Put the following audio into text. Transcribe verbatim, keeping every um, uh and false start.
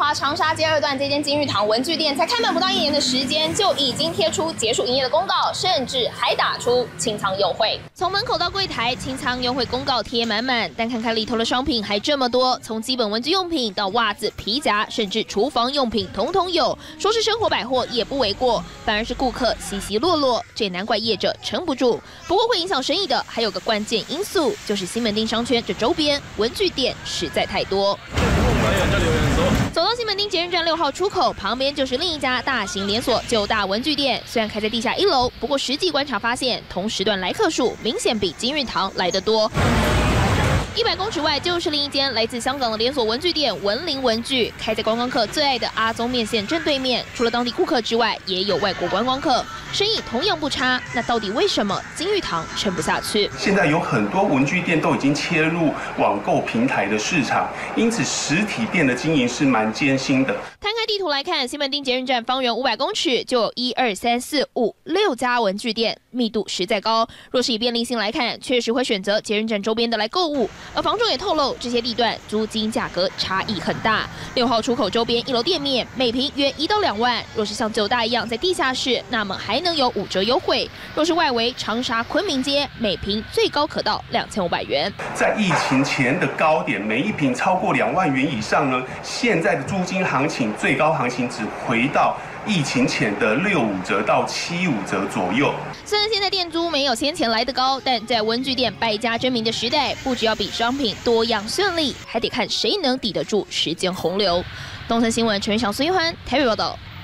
华长沙街二段这间金玉堂文具店，才开门不到一年的时间，就已经贴出结束营业的公告，甚至还打出清仓优惠。从门口到柜台，清仓优惠公告贴满满，但看看里头的商品还这么多，从基本文具用品到袜子、皮夹，甚至厨房用品，统统有。说是生活百货也不为过，反而是顾客稀稀落落，这也难怪业者撑不住。不过会影响生意的还有个关键因素，就是西门町商圈这周边文具店实在太多。 走到西门町捷运站六号出口旁边，就是另一家大型连锁九大文具店。虽然开在地下一楼，不过实际观察发现，同时段来客数明显比金玉堂来得多。 一百公尺外就是另一间来自香港的连锁文具店文林文具，开在观光客最爱的阿宗面线正对面。除了当地顾客之外，也有外国观光客，生意同样不差。那到底为什么金玉堂撑不下去？ 现在有很多文具店都已经切入网购平台的市场，因此实体店的经营是蛮艰辛的。 摊开地图来看，西门町捷运站方圆五百公尺就有一二三四五六家文具店，密度实在高。若是以便利性来看，确实会选择捷运站周边的来购物。 而房仲也透露，这些地段租金价格差异很大。六号出口周边一楼店面每平约一到两万，若是像九大一样在地下室，那么还能有五折优惠。若是外围长沙昆明街，每平最高可到两千五百元。 在疫情前的高点，每一平超过两万元以上呢，现在的租金行情最高行情只回到 疫情前的六五折到七五折左右。 虽然现在店租没有先前来得高，但在文具店百家争鸣的时代，不只要比商品多样绚丽，还得看谁能抵得住时间洪流。东森新闻陈元祥、孙一环台北报道。